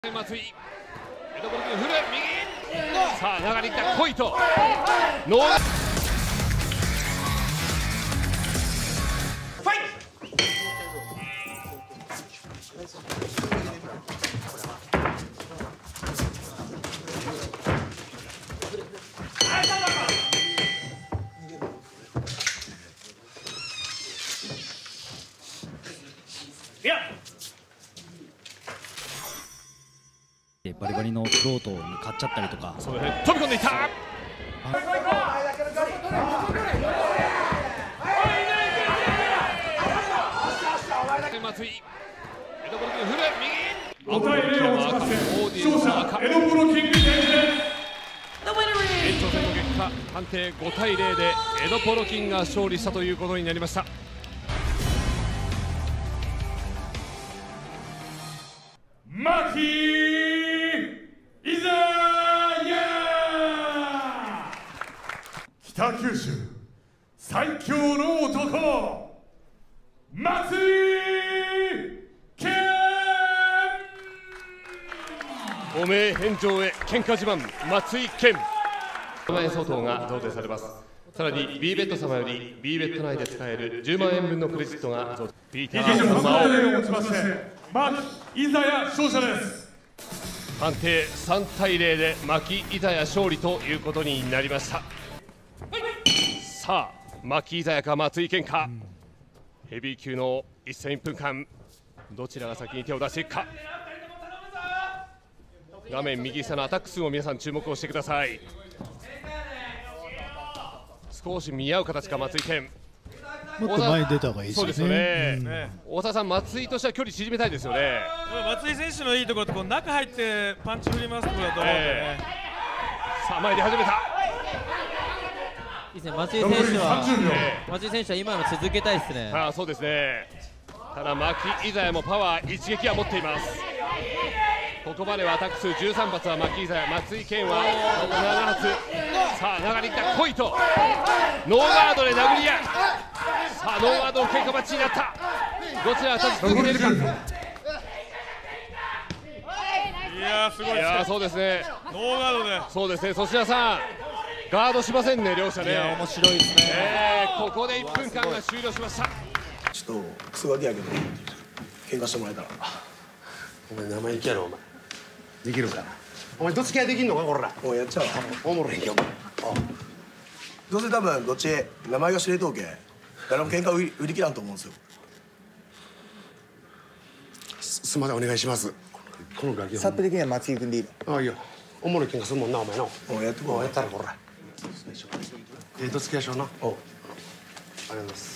松井、江戸ボル君振る右、さあ流れいった来いとノーファイいやバリバリのフロートに買っちゃったりとか、 そうですね、飛び込んでいった松井、江戸ボル君振る右、 5対0をもちまして勝者江戸プロキング選手です。 延長戦の結果判定5対0で江戸ポロキンが勝利したということになりました。 牧井沢や北九州最強の男松井健。 汚名返上へ喧嘩自慢松井健10万円相当が贈呈されます。さらに B ベッド様より B ベッド内で使える10万円分のクレジットが贈呈。ピーター 5対0をもちまして牧井沢勝者です。 判定3対0で牧井沢勝利ということになりました。さあ牧井沢か松井健か、ヘビー級の一戦1分間どちらが先に手を出していくか。画面右下のアタック数を皆さん注目をしてください。少し見合う形か松井健、 もっと前に出た方がいいですよね。 そうですよね、大沢さん、松井としては距離縮めたいですよね。 松井選手のいいところってこう中入ってパンチ振り回すところだと思うんでね、 さあ前に出始めた。 いいですね、松井選手は今の続けたいですね。 そうですね。ただ牧井沢もパワー一撃は持っています。ここまではアタック数13発は牧井沢、松井健は7発。さあ流れいった来いとノーガードで殴り合う。さあノーガードの喧嘩マッチになった。どちらが立ち続けているか。 いやーすごいですね。 いやーそうですね、 ノーガードで。 そうですね、粗品さんガードしませんね両者ね。 いや面白いですね。 ここで1分間が終了しました。 ちょっとクソガキやけど喧嘩してもらえたら。 お前生意気やろお前。できるかなお前。どつき合いできんのかこら。 もうやっちゃうわ。 おもろいんけお前。 どうせ多分どっち名前が知れとうけ誰も喧嘩売り切らんと思うんですよ。 すまでお願いします。このガキサップ的には松井君でいいの。 ああいいよ。おもろい喧嘩するもんなお前の。 もうやってこう。 やったらこら。どつき合いしような。おうありがとうございます。